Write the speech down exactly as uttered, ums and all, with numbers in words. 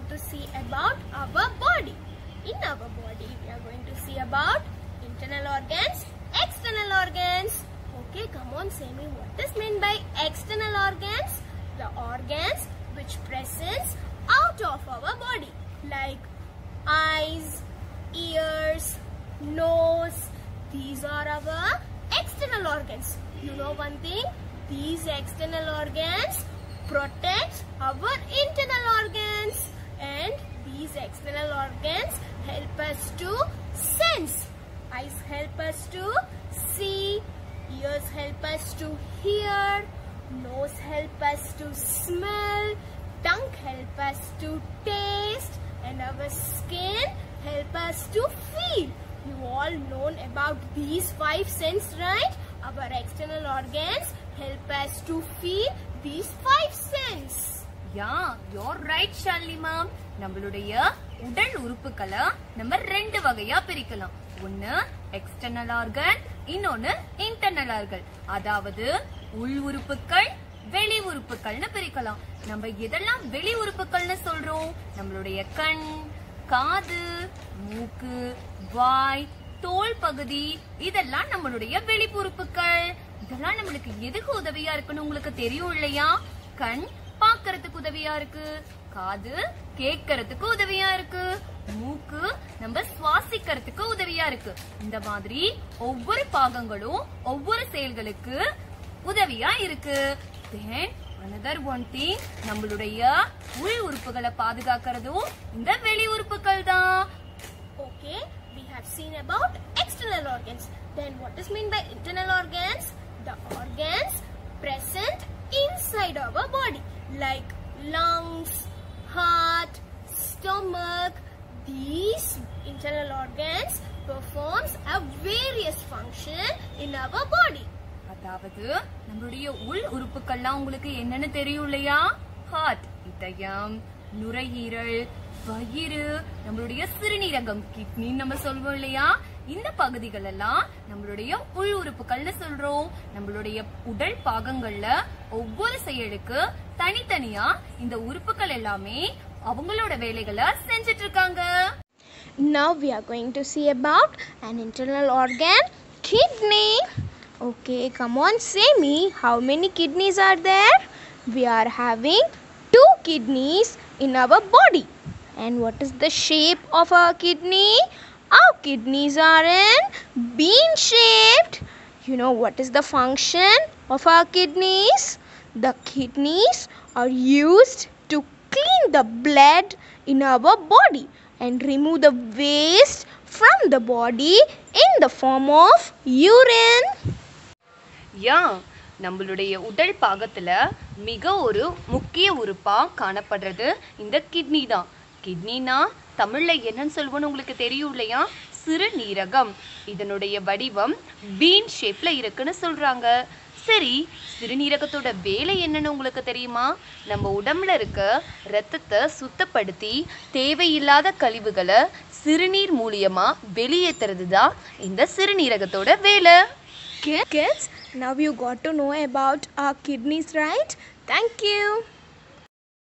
to see about our body. In our body, we are going to see about internal organs, external organs. Okay, come on, say me what is meant by external organs? The organs which presents out of our body, like eyes, ears, nose. These are our external organs. You know one thing? These external organs protect our internal organs, and these external organs help us to sense. Eyes help us to see, ears help us to hear, nose help us to smell, tongue help us to taste, and our skin help us to feel. You all known about these five senses, right? Our external organs help us to feel these five senses. Yeah, you're right, Shalini ma'am. நம்மளுடைய உடல் உறுப்புகளை நம்ம ரெண்டு வகையா பிரிக்கலாம். ஒன்னு external organ, இன்னொன்னு internal organ. அதாவது உள் உறுப்புகள், வெளி உறுப்புகள்னு பிரிக்கலாம். நம்ம எதெல்லாம் வெளி உறுப்புகள்னு சொல்றோம்? நம்மளுடைய கண், காது, மூக்கு, வாய், தோல் பகுதி, இதெல்லாம் நம்மளுடைய வெளி உறுப்புகள். இதெல்லாம் நம்மளுக்கு எதுக்கு உதவியா இருக்குன்னு உங்களுக்கு தெரியும் இல்லையா? கண் பார்க்கிறதுக்கு உதவியா இருக்கு, காது கேட்கறதுக்கு உதவியா இருக்கு, மூக்கு நம்ம சுவாசிக்கிறதுக்கு உதவியா இருக்கு. இந்த மாதிரி ஒவ்வொரு பாகங்களும் ஒவ்வொரு செயல்களுக்கு உதவியா இருக்கு. Then another one thing, நம்மளுடைய உள் உறுப்புகளை பாதுகாக்கிறதும் இந்த வெளி உறுப்புகள் தான். Okay, we have seen about external organs. Then what is meant by internal organs? The organs present inside our body, like lungs, heart, stomach. These internal organs performs a various function in our body. அதாவது நம்மளுடைய உள் உறுப்புகள்லாம் உங்களுக்கு என்னன்னு தெரியும் இல்லையா? Heart இதயம், நுரையீரல், வயிறு, நம்மளுடைய சிறுநீரகம் கிட்னி நம்ம சொல்வோம் இல்லையா? இந்த பகுதிகள் எல்லாம் நம்மளுடைய உள் உறுப்புகள்னு சொல்றோம். நம்மளுடைய உடல் பாகங்கள்ல ஒவ்வொரு செயலுக்கு தனித்தனியா இந்த உறுப்புகள் எல்லாமே அவங்களோட வேலைகளை செஞ்சிட்டு இருக்காங்க. Now we are going to see about an internal organ, kidney. Okay, come on, say me, how many kidneys are there? We are having two kidneys in our body. And what is the shape of our kidney? Our kidneys are in bean shaped. You know what is the function of our kidneys? The kidneys are used to clean the blood in our body and remove the waste from the body in the form of urine. யா, நம்மளுடைய உடல் பாகத்துல மிக ஒரு முக்கிய உறுப்பா காணப்படுறது இந்த kidney தான். கிட்னினா தமிழ்ல என்னன்னு சொல்வோன்னு உங்களுக்கு தெரியும் இல்லையா? சிறுநீரகம். இதனுடைய வடிவம் பீன் ஷேப்ல இருக்குன்னு சொல்றாங்க. சரி, சிறுநீரகத்தோட வேலை என்னன்னு உங்களுக்கு தெரியுமா? நம்ம உடம்புல இருக்க ரத்தத்தை சுத்தப்படுத்தி தேவையில்லாத கழிவுகளை சிறுநீர் மூலியமா வெளியேற்றுறது தான் இந்த சிறுநீரகத்தோட வேலை. Kids, now you got to know about our kidneys, right? Thank you.